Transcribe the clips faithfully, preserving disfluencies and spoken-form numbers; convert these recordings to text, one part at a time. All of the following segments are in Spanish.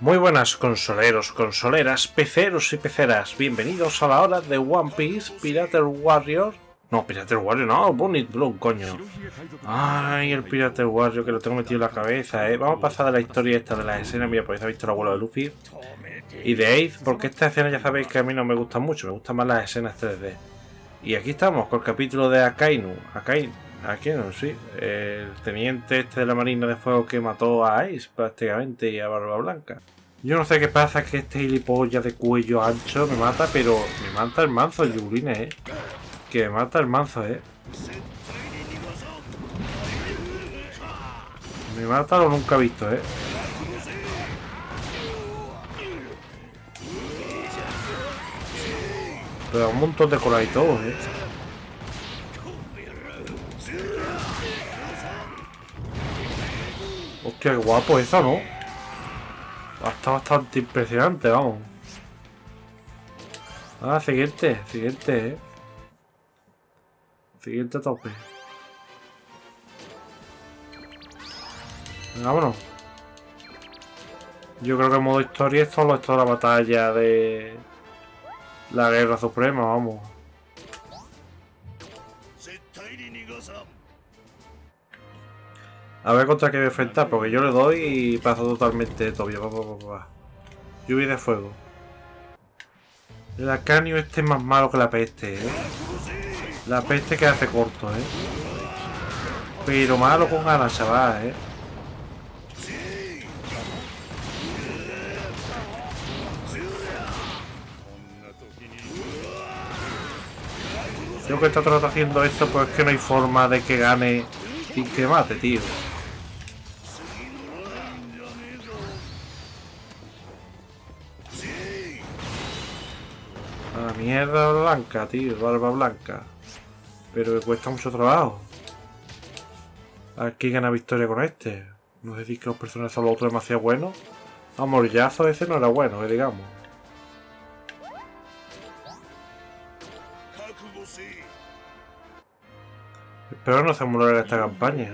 Muy buenas consoleros, consoleras, peceros y peceras. Bienvenidos a la hora de One Piece Pirate Warrior. No, Pirate Warrior, no, Bunny Blue, coño. Ay, el Pirate Warrior que lo tengo metido en la cabeza, eh. Vamos a pasar de la historia esta de las escenas. Mira, pues habéis visto el abuelo de Luffy y de Ace, porque esta escena ya sabéis que a mí no me gustan mucho, me gustan más las escenas tres D. Y aquí estamos con el capítulo de Akainu. Akainu, Akainu, sí. El teniente este de la Marina de Fuego que mató a Ace prácticamente y a Barba Blanca. Yo no sé qué pasa, que este gilipollas de cuello ancho me mata, pero me mata el manzo el Yurine, eh. Que me mata el manzo, eh. Me mata lo nunca visto, eh. Pero un montón de cola y todo, eh. Hostia, qué guapo eso, ¿no? Está bastante impresionante, vamos. Ah, siguiente, siguiente, eh. Siguiente tope. Venga, vámonos. Yo creo que en modo historia es solo esto de la batalla de la guerra suprema, vamos. A ver contra qué voy a enfrentar, porque yo le doy y paso totalmente tobio. Va, va, va, va. Lluvia de fuego. El Akanio este es más malo que la peste, eh. La peste que hace corto, eh. Pero malo con ganas, chaval, eh. Yo que está todo haciendo esto, pues es que no hay forma de que gane sin que mate, tío. A la mierda blanca, tío, barba blanca. Pero que cuesta mucho trabajo. A ver quién gana victoria con este. No decís que los personajes son los otros demasiado buenos. A morillazo ese no era bueno, que digamos. Espero no se morir esta campaña.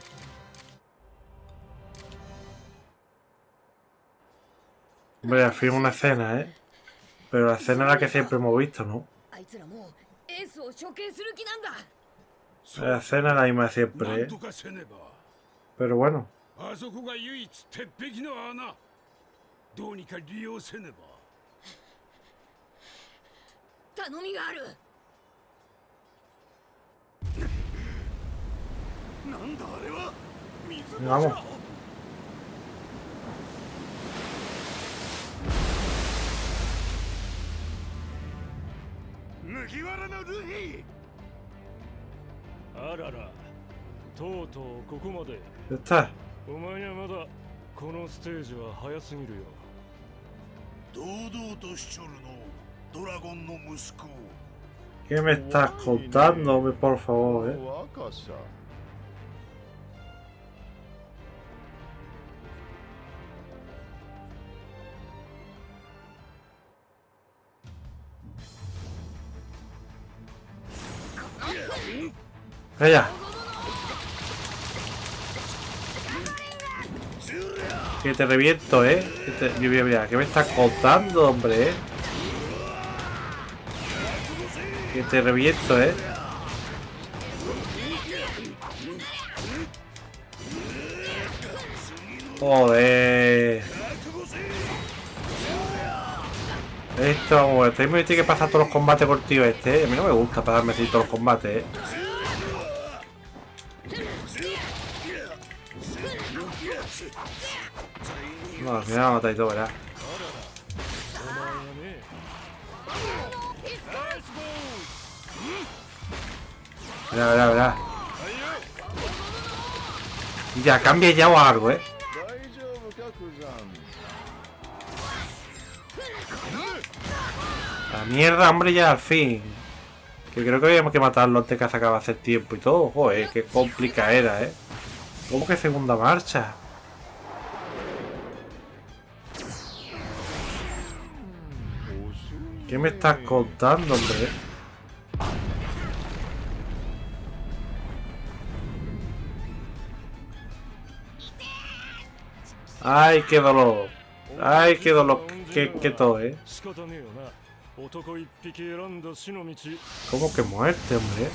Hombre, al fin una escena, ¿eh? Pero la escena es la que siempre hemos visto, ¿no? La escena es la misma de siempre, ¿eh? Pero bueno. Vamos. Ya está. ¿Qué me estás contando, por favor, eh? ¡Ella! Que te reviento, ¿eh? Que te... Mira, mira, ¿qué me estás contando, hombre, eh? Que te reviento, ¿eh? Joder. Esto, vamos, este me tiene que pasar todos los combates por tío este, ¿eh? A mí no me gusta pasarme así todos los combates, ¿eh? No, al final me va a matar y todo, ¿verdad? Verá, verá, verá. Ya, cambia ya o algo, ¿eh? La mierda, hombre, ya al fin. Que creo que habíamos que matarlo antes que se acaba hace tiempo y todo. Joder, qué complicada era, ¿eh? ¿Cómo que segunda marcha? ¿Qué me estás contando, hombre? ¡Ay, qué dolor! Ay, qué dolor, qué, qué todo, ¿eh? ¿Cómo que muerte, hombre?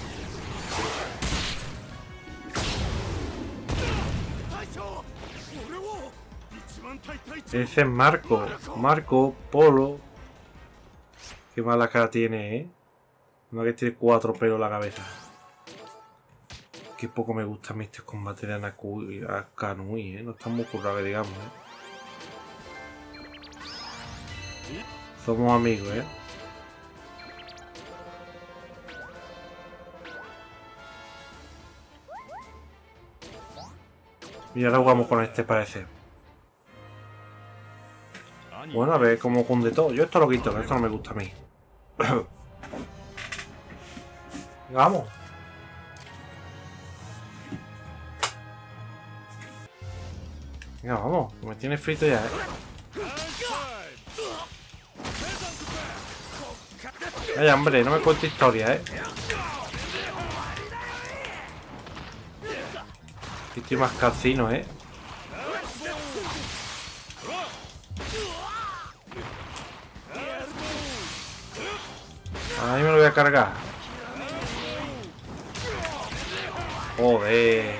Ese es Marco. Marco Polo. Qué mala cara tiene, ¿eh? Una que tiene cuatro pelos en la cabeza. Qué poco me gusta a mí este combate de Akanui, ¿eh? No está muy currado que digamos, ¿eh? Somos amigos, ¿eh? Y ahora jugamos con este, parece. Bueno, a ver cómo cunde todo. Yo esto lo quito, esto no me gusta a mí. Vamos. Venga, vamos. Me tiene frito ya, ¿eh? Vaya, hombre, no me cuente historia, ¿eh? Estoy más calcino, ¿eh? Ahí me lo voy a cargar. Joder.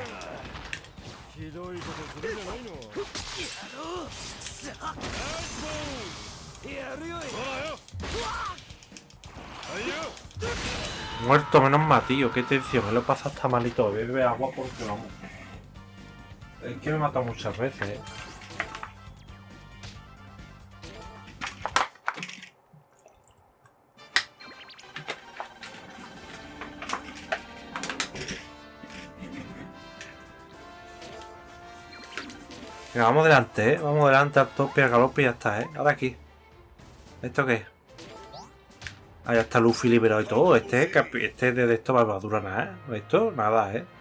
Muerto, menos mal, tío. Qué tensión. Me lo he pasado hasta malito. Bebe agua porque no. Es que me he matado muchas veces, ¿eh? Venga, vamos delante, ¿eh? Vamos delante al tope, al galope y ya está, ¿eh? Ahora aquí. ¿Esto qué es? Ah, ya está Luffy liberado y todo. Este, este de esto va a durar nada, ¿eh? Esto, nada, ¿eh?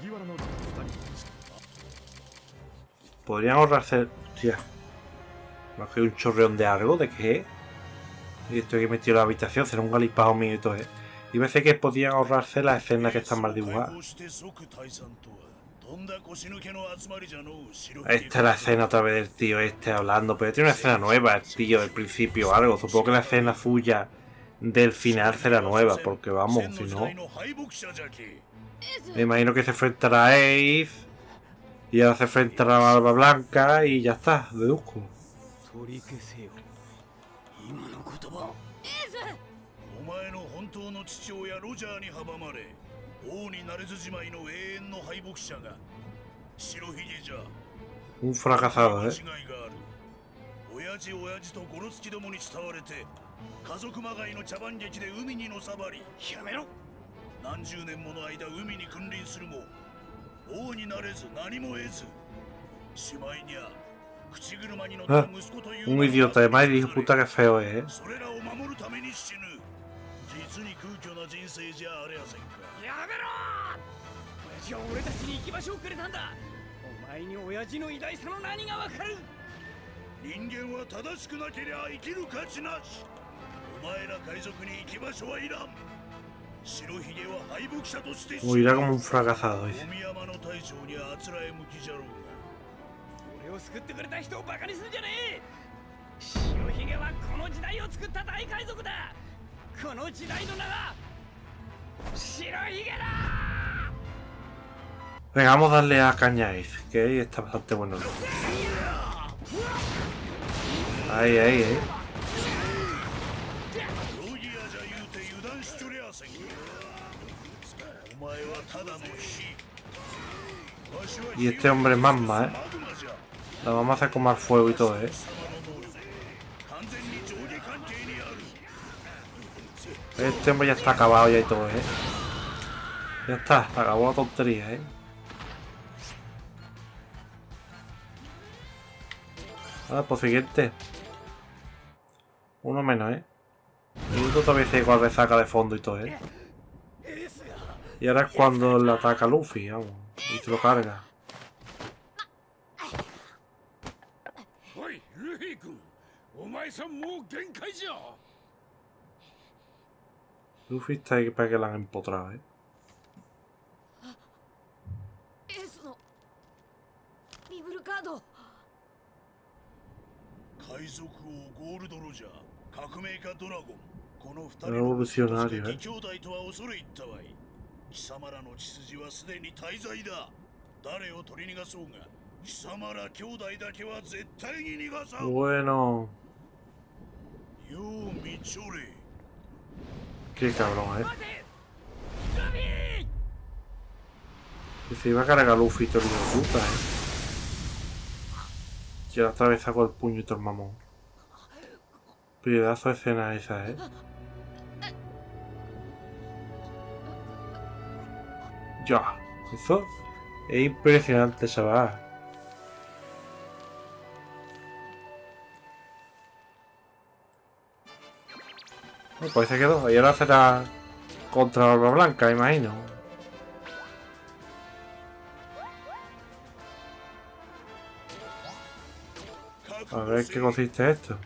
Podrían ahorrarse... Hostia. ¿No hay un chorreón de algo? ¿De qué? Y esto que he metido en la habitación. Será un galipao mío y todo, ¿eh? Y parece que podían ahorrarse las escenas que están mal dibujadas. Esta es la escena otra vez del tío este hablando. Pero tiene una escena nueva, el tío, del principio o algo. Supongo que la escena suya del final será nueva. Porque vamos, si no... Me imagino que se enfrentará a Ace. Y ahora se enfrentará a la Barba Blanca. Y ya está, deduzco. Un fracasado, ¿eh? Ah, un idiota de más y dijo puta que feo es, ¿eh? Morirá como un fracasado, dice. Venga, vamos a darle a caña a Ace, que ahí está bastante bueno. Ahí, ahí, ahí. Y este hombre es Mamma, ¿eh? La vamos a hacer con más fuego y todo, ¿eh? Este hombre ya está acabado ya y todo, ¿eh? Ya está, acabó la tontería, ¿eh? Ahora, pues siguiente. Uno menos, ¿eh? Y esto todavía se igual de saca de fondo y todo, ¿eh? Y ahora es cuando le ataca a Luffy, vamos. Y se lo carga. Luffy está ahí para que la han empotrado, ¿eh? Revolucionario, ¿eh? Bueno. Qué cabrón, ¿eh? Que se iba a cargar Luffy todo el hijo de puta, ¿eh? Y ahora otra vez saco el puño y todo el mamón. Pedazo de escena esa, ¿eh? Ya. Eso es impresionante, chaval. Oh, pues se quedó. Y ahora será contra Barba Blanca, imagino. A ver qué consiste esto.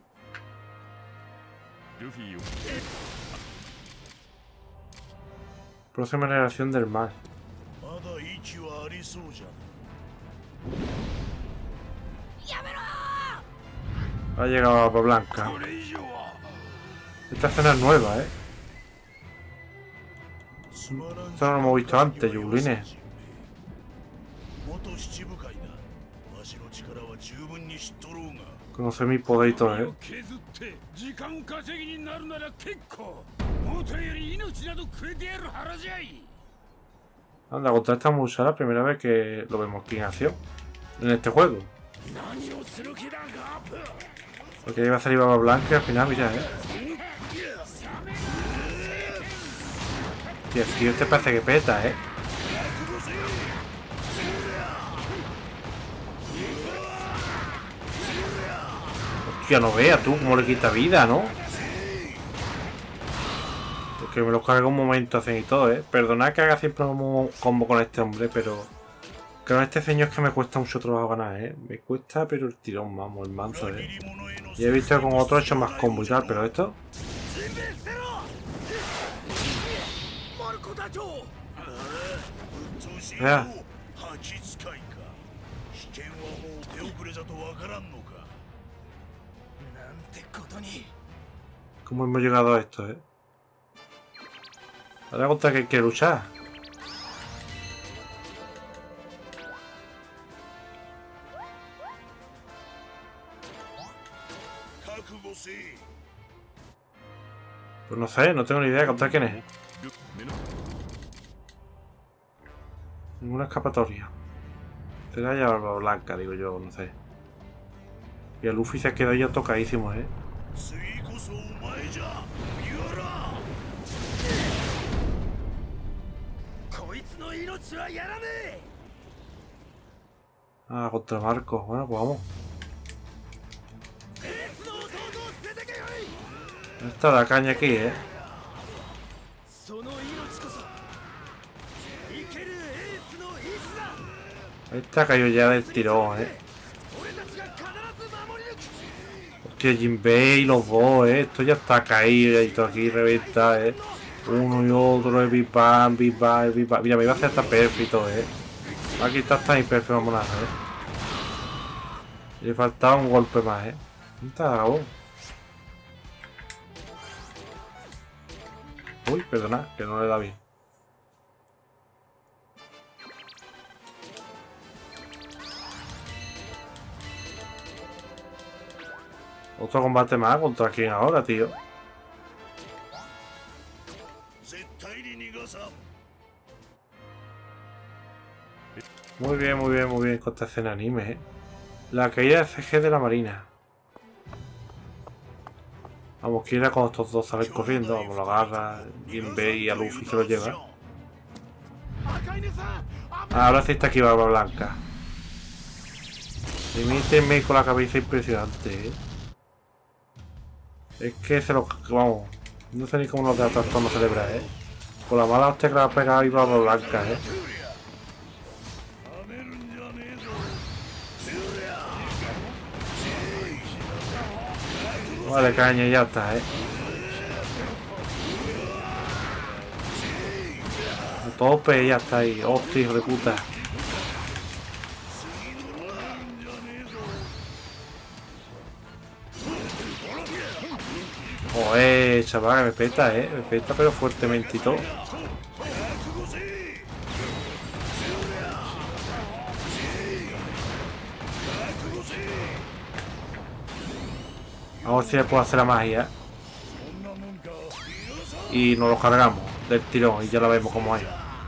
Próxima generación del mal. Ha llegado Barba Blanca. Esta escena es nueva, ¿eh? Esto no lo hemos visto antes, Yulines. Conoce mi poder y todo, ¿eh? Anda, contra esta musa la primera vez que lo vemos aquí en acción. En este juego. Porque iba a salir Barba Blanca y al final, mira, ¿eh? Tío, tío, este parece que peta, ¿eh? Hostia, no vea tú cómo le quita vida, ¿no? Porque me lo carga un momento hacen y todo, ¿eh? Perdonad que haga siempre un combo con este hombre, pero... Con este señor es que me cuesta mucho trabajo ganar, ¿eh? Me cuesta, pero el tirón, vamos, el manso, ¿eh? Y he visto que con otro he hecho más combo y tal, pero esto... Vea. ¿Cómo hemos llegado a esto, eh? Ahora contra que hay que luchar. Pues no sé, no tengo ni idea de contra quién es. Ninguna escapatoria. Será ya Barba Blanca, digo yo, no sé. Y el Luffy se ha quedado ya tocadísimo, ¿eh? Ah, contra Marco. Bueno, pues vamos. Está la caña aquí, ¿eh? Ahí está cayó ya del tirón, ¿eh? Hostia, Jinbei y los dos, ¿eh? Esto ya está caído y todo aquí reventa, ¿eh? Uno y otro, el Big Bang, Big Bang, Big Bang. Mira, me iba a hacer hasta perfecto, ¿eh? Aquí está hasta imperfecto, vamos a hacer, ¿eh? Le faltaba un golpe más, ¿eh? ¿Dónde está vos? Uy, perdona, que no le da bien. Otro combate más contra quién ahora, tío. Muy bien, muy bien, muy bien con esta escena anime, ¿eh? La caída de C G de la marina. Vamos, que era cuando estos dos salen corriendo. Vamos, lo agarra, Jinbei y a Luffy se lo lleva. Ahora sí está aquí Barba Blanca. Imítenme con la cabeza impresionante, ¿eh? Es que se lo... Vamos, no sé ni cómo lo trata cuando celebra, ¿eh? Con la mala hostia que le ha pegado y Barba Blanca, ¿eh? Vale, caña, ya está, ¿eh? A tope, ya está ahí. Hostia, hijo de puta. Joder, chaval, me peta, eh. Me peta, pero fuertemente y todo. Vamos a ver si le puedo hacer la magia. Y nos lo cargamos del tirón y ya lo vemos como es.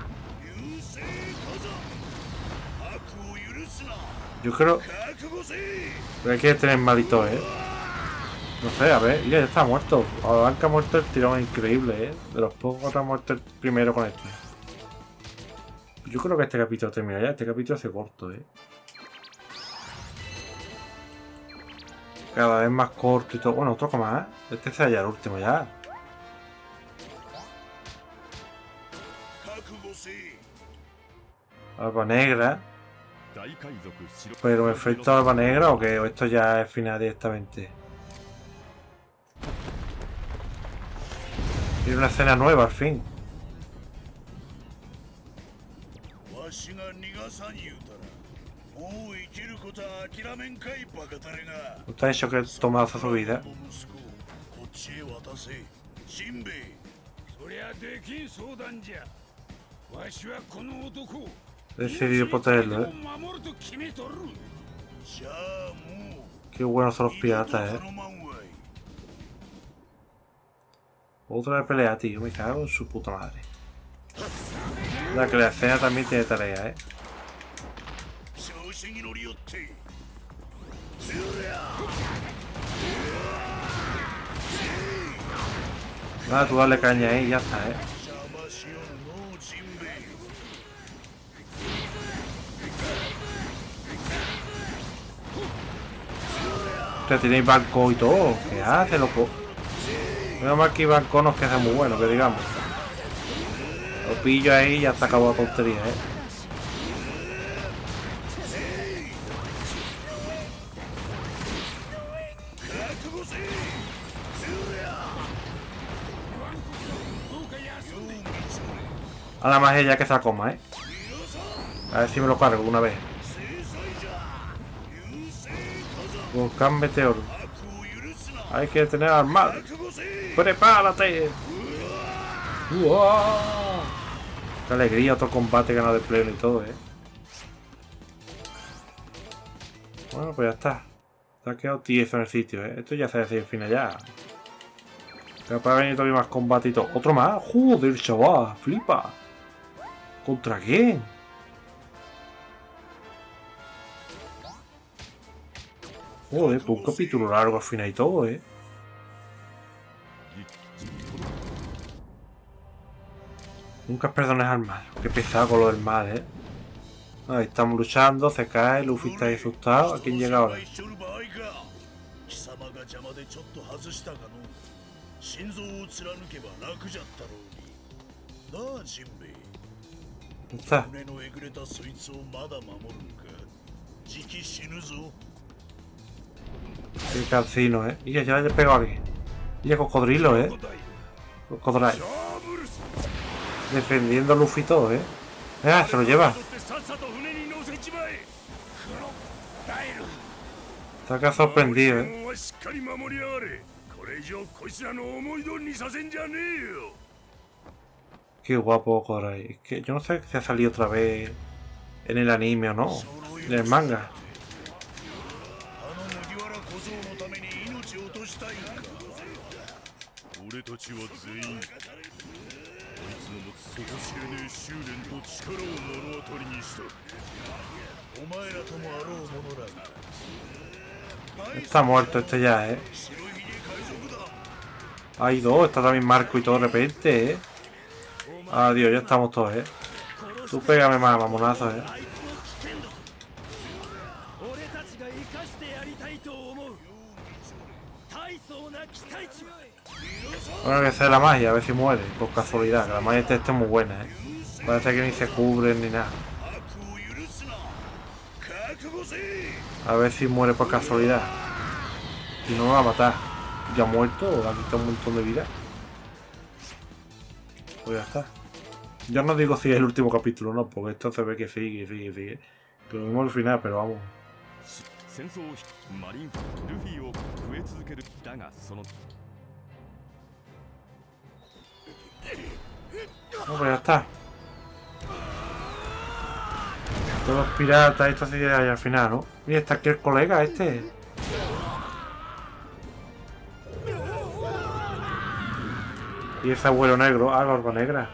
Yo creo... Pero hay que tener malito, eh. No sé, a ver, mira, ya está muerto. Ahora que ha muerto el tirón es increíble, eh. De los pocos que ha muerto el primero con este. Yo creo que este capítulo termina ya. Este capítulo hace corto, eh. Cada vez más corto y todo. Bueno, otro más, ¿eh? Este será ya el último ya. Alba negra. Pero efecto alba negra o que esto ya es final directamente. Tiene una escena nueva al fin. ¿No te ha dicho que toma su vida? He decidido protegerlo, eh. Qué buenos son los piratas, eh. Otra pelea, tío. Me cago en su puta madre. La que la escena también tiene tarea, eh. Nada, tú dale caña ahí y ya está, eh. Hostia, tenéis banco y todo. ¿Qué hace, loco? Menos mal que banco nos queda muy bueno, que digamos. Lo pillo ahí y ya está acabado la tontería, eh. Ahora más ella que se la coma, eh. A ver si me lo cargo una vez. Volcán meteoro. Hay que tener armado. ¡Prepárate! ¡Uah! ¡Qué alegría! Otro combate ganado de pleno y todo, eh. Bueno, pues ya está. Se ha quedado tieso en el sitio, eh. Esto ya se decide el final ya. Pero para venir todavía más combate y todo. ¿Otro más? ¡Joder, chaval! ¡Flipa! ¿Contra quién? Joder, pues un capítulo largo al final y todo, eh. Nunca perdones al mal. Qué pesado con lo del mal, eh. Ahí estamos luchando, se cae, Luffy está asustado. ¿A quién llega ahora? ¿Está? Qué calcino, eh. Y ya, ya le he pegado aquí. Y el cocodrilo, eh. Cocodrilo. Defendiendo a Luffy todo, eh. Ah, se lo lleva. Está que sorprendido, eh. Qué guapo Cocodrilo. Es que yo no sé si ha salido otra vez en el anime o no. En el manga. Está muerto este ya, eh. Hay dos, está también Marco y todo de repente, eh. Adiós, ya estamos todos, eh. Tú pégame más, mamonazo, eh. Bueno, que hacer la magia, a ver si muere, por casualidad, que la magia esta es muy buena, eh. Parece que ni se cubren ni nada. A ver si muere por casualidad. Si no, me va a matar. Ya muerto, le ha quitado un montón de vida. Pues ya está. Yo no digo si es el último capítulo, no, porque esto se ve que sigue, sigue, sigue. Que lo mismo al final, pero vamos. pues ya está. Todos los piratas, esto se queda ahí al final, ¿no? Mira, está aquí el colega este. Y ese abuelo negro, ah, gordo negra.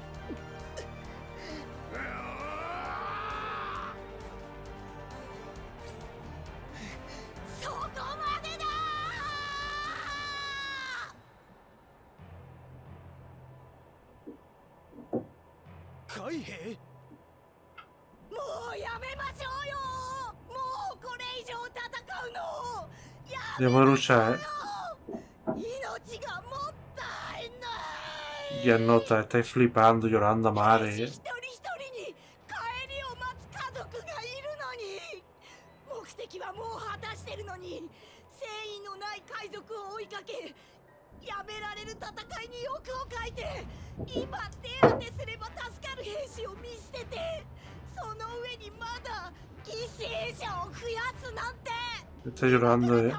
Debo luchar, ¿eh? Ya nota, estáis flipando, llorando a mares, ¿eh? Está llorando, ¿eh?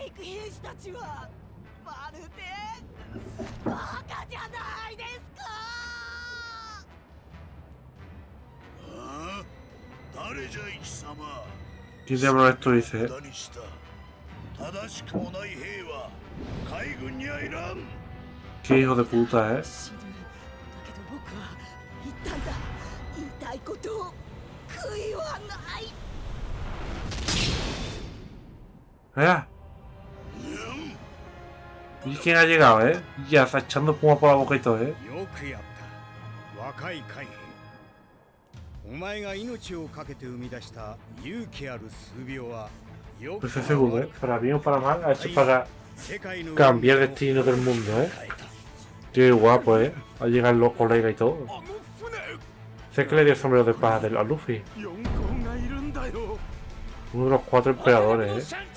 ¿Quién diablos esto dice? Qué hijo de puta, ¿eh? ¡Mira! ¿Y quién ha llegado, eh? Ya está echando espuma por la boca y todo, eh. Pues es seguro, eh. Para bien o para mal, ha hecho para cambiar el destino del mundo, eh. Qué guapo, eh. Ha llegado los colegas y todo. Sé que le dio el sombrero de paz a Luffy. Uno de los cuatro emperadores, eh.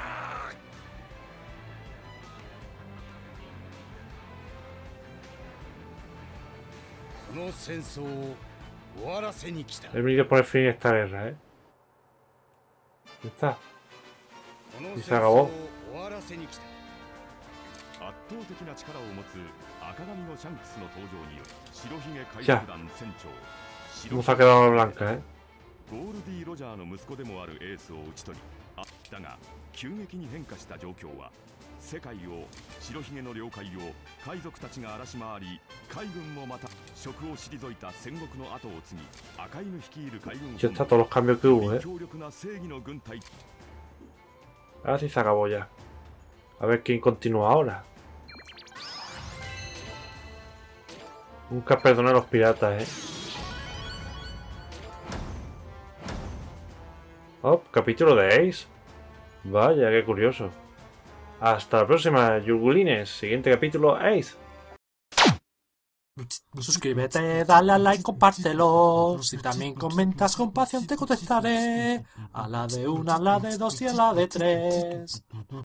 He venido a poner fin a esta guerra, ¿eh? Ya está. Y se acabó. Ya. Nos ha quedado blanca, ¿eh? ゴールディ・ロジャーの息子でもあるエースを討ち取り、あだが急激に変化した状況は世界を白ひげの領海を海賊たちが荒らし回り、海軍もまた職を退いた戦国の後を継ぎ、赤犬率いる海軍 Ya está todos los cambios que hubo, ¿eh? 強力な正義の軍隊 Ahora sí se acabó ya. A ver quién continúa ahora. Nunca perdoné a los piratas, ¿eh? Oh, capítulo de Ace. Vaya, qué curioso. Hasta la próxima, Yurgulines. Siguiente capítulo, Ace. Suscríbete, dale a like, compártelo. Si también comentas con pasión te contestaré. A la de una, a la de dos y a la de tres.